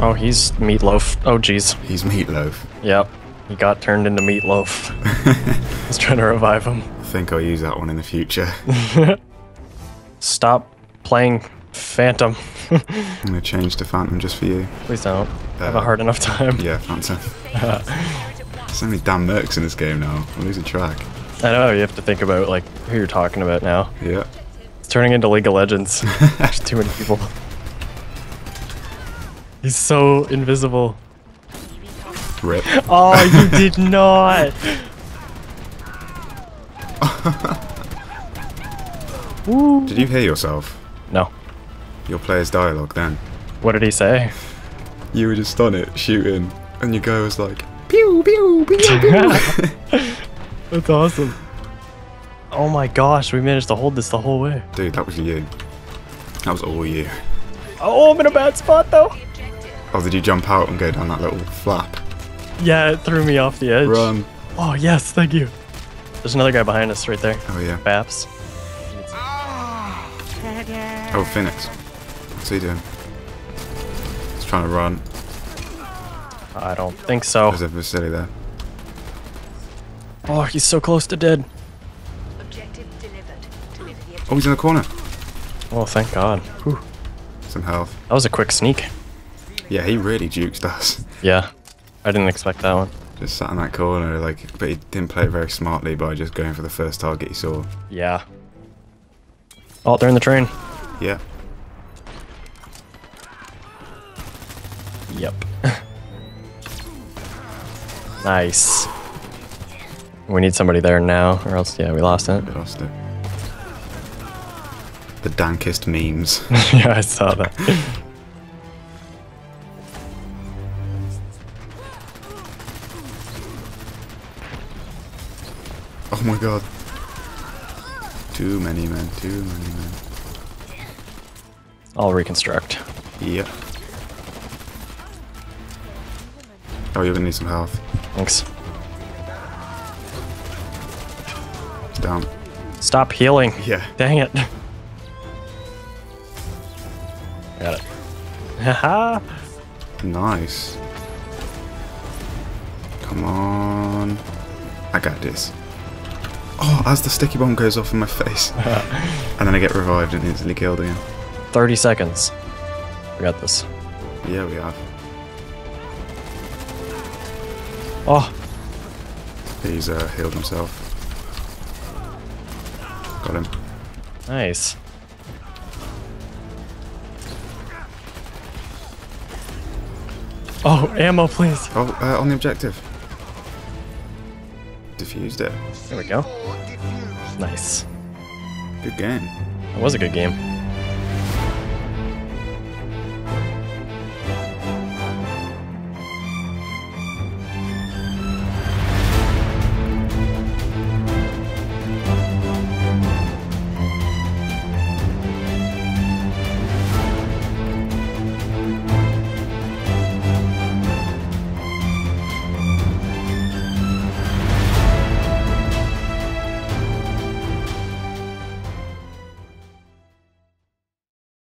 Oh, he's Meatloaf. Oh, jeez. He's Meatloaf. Yep. He got turned into Meatloaf. I was trying to revive him. I think I'll use that one in the future. Stop playing Phantom. I'm gonna change to Phantom just for you. Please don't. I have a hard enough time. Yeah, Phantom. So many damn mercs in this game now. I'm losing track. I know, you have to think about like who you're talking about now. Yeah. It's turning into League of Legends. There's too many people. He's so invisible. Rip. Oh, you did not! Did you hear yourself? No. Your player's dialogue then? What did he say? You were just on it, shooting, and your guy was like, pew, pew, pew, pew. That's awesome. Oh my gosh, we managed to hold this the whole way. Dude, that was you. That was all you. Oh, I'm in a bad spot though. Oh, did you jump out and go down that little flap? Yeah, it threw me off the edge. Run. Oh, yes, thank you. There's another guy behind us right there. Oh, yeah. Baps. Oh, Phoenix. What's he doing? He's trying to run. I don't think so. There's a facility there. Oh, he's so close to dead. Objective delivered. Oh, he's in the corner. Oh, thank God. Whew. Some health. That was a quick sneak. Yeah, he really juked us. Yeah, I didn't expect that one. Just sat in that corner, like, but he didn't play it very smartly by just going for the first target he saw. Yeah. Oh, they're in the train. Yeah. Yep. Nice. We need somebody there now, or else, yeah, we lost it. We lost it. The dankest memes. Yeah, I saw that. Oh my god. Too many men, too many men. I'll reconstruct. Yep. Oh, you're gonna need some health. Thanks. It's down. Stop healing. Yeah. Dang it. Got it. Haha. Nice. Come on. I got this. Oh, as the sticky bomb goes off in my face. And then I get revived and instantly killed again. 30 seconds. We got this. Yeah, we have. Oh, He's healed himself. Got him. nice. Oh, ammo, please. Oh, on the objective. Diffused it. There we go. Nice. Good game. That was a good game.